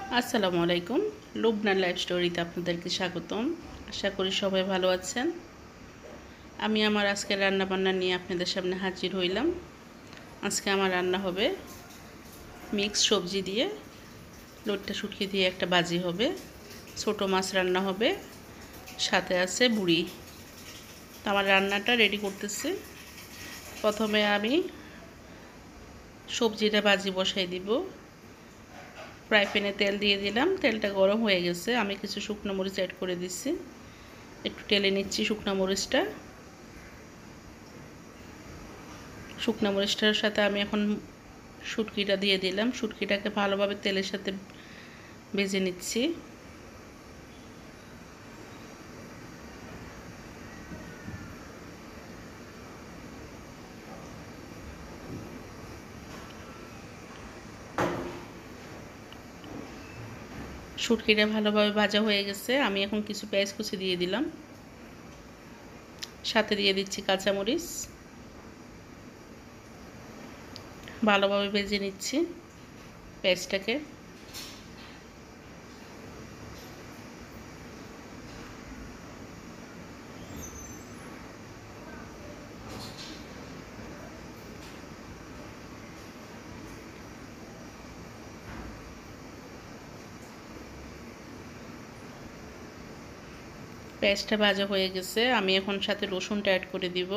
আসসালামু আলাইকুম। লুবনার লাইফ স্টোরিতে আপনাদেরকে স্বাগতম। আশা করি সবাই ভালো আছেন। আমি আমার আজকের রান্নাবান্না নিয়ে আপনাদের সামনে হাজির হইলাম। আজকে আমার রান্না হবে মিক্স সবজি দিয়ে, লোটটা শুটকি দিয়ে একটা ভাজি হবে, ছোট মাছ রান্না হবে, সাথে আছে বুড়ি। তো আমার রান্নাটা রেডি করতেছি। প্রথমে আমি সবজিটা ভাজি বসাই দিব। ফ্রাই প্যানে তেল দিয়ে দিলাম, তেলটা গরম হয়ে গেছে। আমি কিছু শুকনো মরিচ অ্যাড করে দিচ্ছি, একটু টেলে নিচ্ছি শুকনো মরিচটা। শুকনো মরিচটার সাথে আমি এখন শুটকিটা দিয়ে দিলাম। শুটকিটাকে ভালোভাবে তেলের সাথে ভেজে নিচ্ছি। শুটকিটা ভালোভাবে ভাজা হয়ে গেছে। আমি এখন কিছু পেঁয়াজ কুচি দিয়ে দিলাম, সাথে দিয়ে দিচ্ছি কাঁচামরিচ। ভালোভাবে ভেজে নিচ্ছি পেঁয়াজটাকে। পেঁয়াজটা ভাজা হয়ে গেছে। আমি এখন সাথে রসুনটা অ্যাড করে দিব।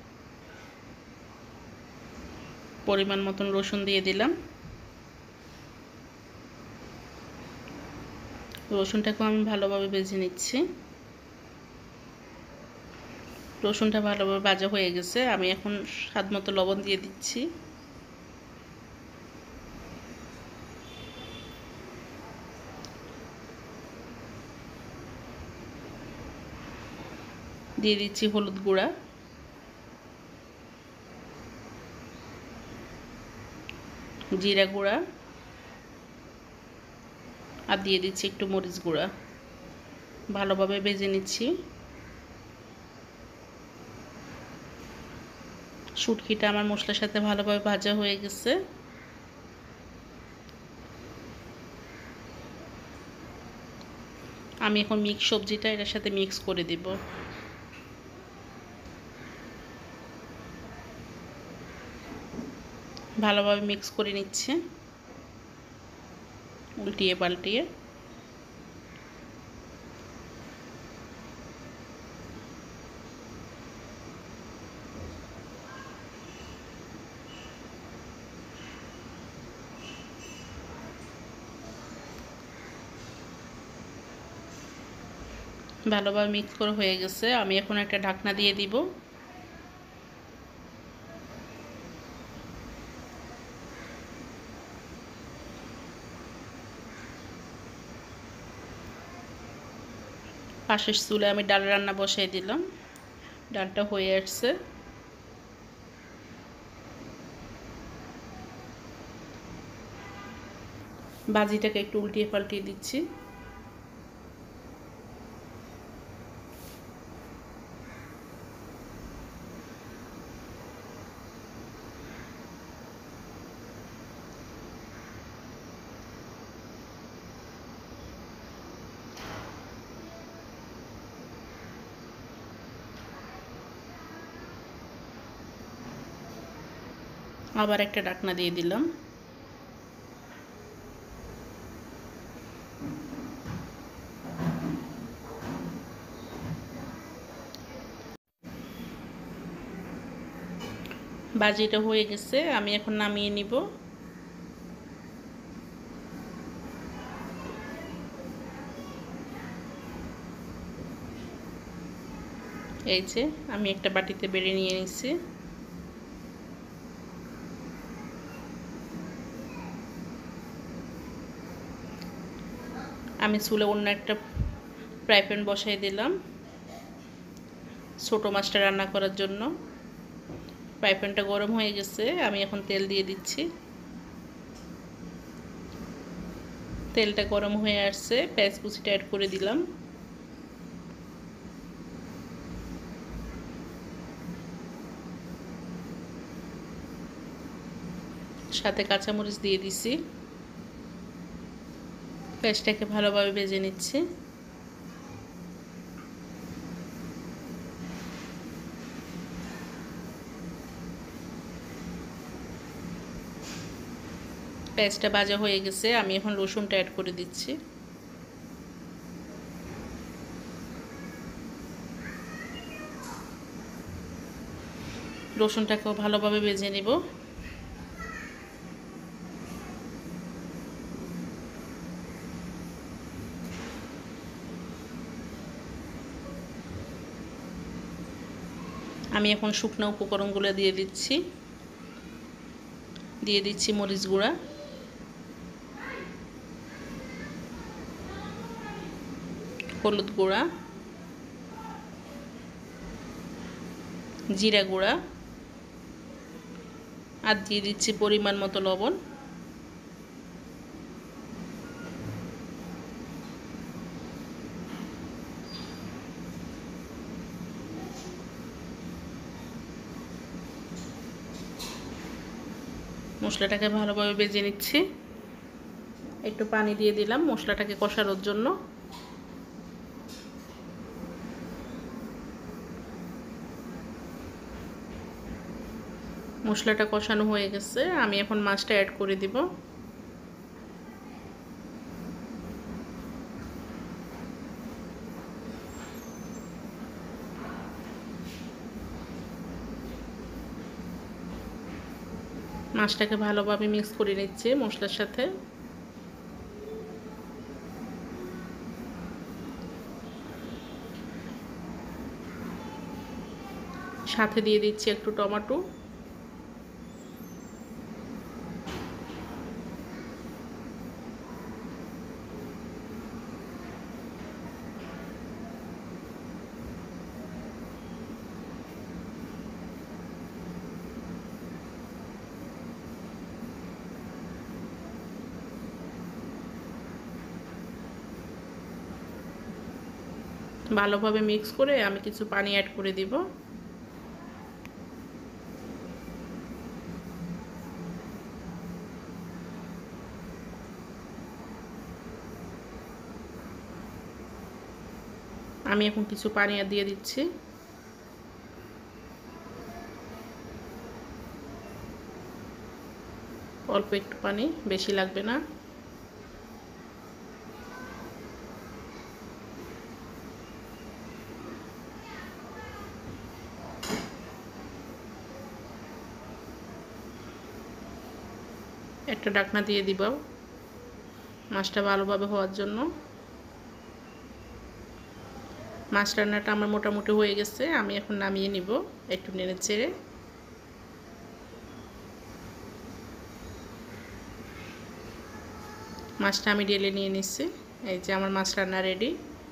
পরিমাণ মতন রসুন দিয়ে দিলাম। রসুনটাকেও আমি ভালোভাবে ভেজে নিচ্ছি। রসুনটা ভালোভাবে ভাজা হয়ে গেছে। আমি এখন স্বাদ মতো লবণ দিয়ে দিচ্ছি। দিয়ে দিচ্ছি হলুদ গুঁড়া, জিরা গুঁড়া, আর দিয়ে দিচ্ছি একটু মরিচ গুঁড়া। ভালোভাবে ভেজে নিচ্ছি। শুটকিটা আমার মশলার সাথে ভালোভাবে ভাজা হয়ে গেছে। আমি এখন মিক্স সবজিটা এটার সাথে মিক্স করে দিব। ভালোভাবে মিক্স করে নিচ্ছে, উল্টিয়ে পাল্টিয়ে। ভালোভাবে মিক্স করে হয়ে গেছে। আমি এখন একটা ঢাকনা দিয়ে দিব। পাশের চুলে আমি ডাল রান্না বসাই দিলাম। ডালটা হয়ে আসছে। ভাজিটাকে একটু উল্টিয়ে পাল্টিয়ে দিচ্ছি। আবার একটা ঢাকনা দিয়ে দিলাম। ভাজিটা হয়ে গেছে। আমি এখন নামিয়ে নিব। এই যে আমি একটা বাটিতে বেড়ে নিয়ে নিচ্ছি। আমি চুলে অন্য একটা ফ্রাই প্যান বসাই দিলাম ছোটো মাছটা রান্না করার জন্য। ফ্রাই প্যানটা গরম হয়ে গেছে। আমি এখন তেল দিয়ে দিচ্ছি। তেলটা গরম হয়ে আসছে। পেঁয়াজ কুচিটা অ্যাড করে দিলাম। সাথে কাঁচামরিচ দিয়ে দিছি। পেঁয়াজটাকে ভালোভাবে ভেজে নিচ্ছি। পেঁয়াজটা ভাজা হয়ে গেছে, আমি এখন রসুনটা অ্যাড করে দিচ্ছি। রসুনটাকেও ভালোভাবে ভেজে নিব। আমি এখন শুকনো উপকরণগুলো দিয়ে দিচ্ছি মরিচ গুঁড়া, হলুদ গুঁড়া, জিরা গুঁড়া, আর দিয়ে দিচ্ছি পরিমাণ মতো লবণ। মশলাটাকে ভালোভাবে ভেজে নিচ্ছি। একটু পানি দিয়ে দিলাম মশলাটাকে কষানোর জন্য। মশলাটা কষানো হয়ে গেছে, আমি এখন মাছটা অ্যাড করে দিব। মাছটাকে ভালোভাবে মিক্স করে নিচ্ছি মশলার সাথে। সাথে দিয়ে দিচ্ছি একটু টমেটো। ভালোভাবে মিক্স করে আমি কিছু পানি অ্যাড করে দিব। আমি এখন কিছু পানি দিয়ে দিচ্ছি। অল্প একটু পানি, বেশি লাগবে না। একটা ঢাকনা দিয়ে দিব মাছটা ভালোভাবে হওয়ার জন্য। মাছ রান্নাটা আমার মোটামুটি হয়ে গেছে, আমি এখন নামিয়ে নিব একটু নেড়ে চেড়ে। মাছটা আমি ঢেলে নিয়ে নিচ্ছি। এই যে আমার মাছ রান্না রেডি।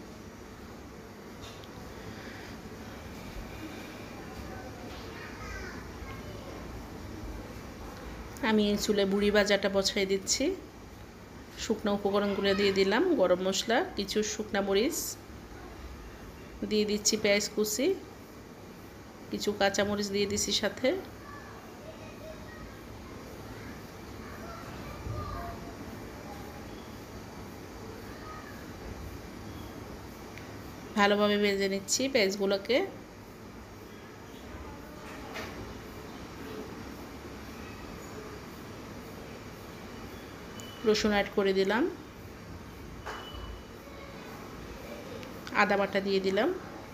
আমি এই চুলে বুড়ি ভাজাটা বসাই দিচ্ছি। শুকনো উপকরণগুলো দিয়ে দিলাম, গরম মশলা, কিছু শুকনা মরিচ দিয়ে দিচ্ছি, পেঁয়াজ কুচি, কিছু কাঁচা মরিচ দিয়ে দিচ্ছি সাথে। ভালোভাবে ভেজে নিচ্ছি পেঁয়াজগুলোকে। রসুন অ্যাড করে দিলাম, আদা বাটা দিয়ে দিলাম,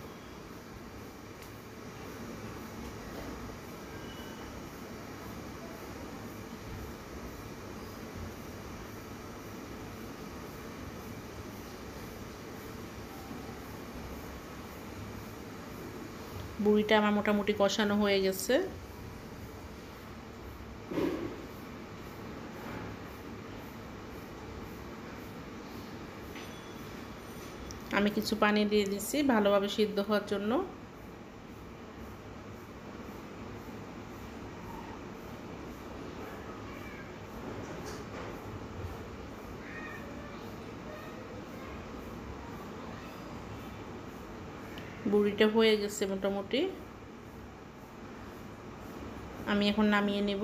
বুড়িটা আমার মোটামুটি কষানো হয়ে গেছে। আমি কিছু পানি দিয়ে দিচ্ছি ভালোভাবে সিদ্ধ হওয়ার জন্য। বুড়িটা হয়ে গেছে মোটামুটি, আমি এখন নামিয়ে নেব।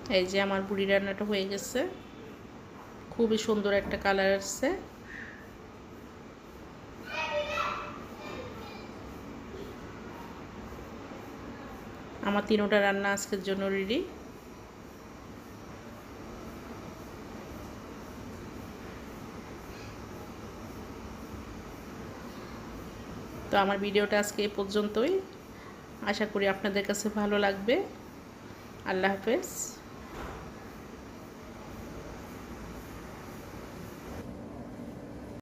এই যে আমার বুড়ি রান্নাটা হয়ে গেছে, খুবই সুন্দর একটা কালার আসছে। আমার 3টা রান্না আজকের জন্য রেডি। তো আমার ভিডিওটা আজকে এ পর্যন্তই। আশা করি আপনাদের কাছে ভালো লাগবে। আল্লাহ হাফেজ।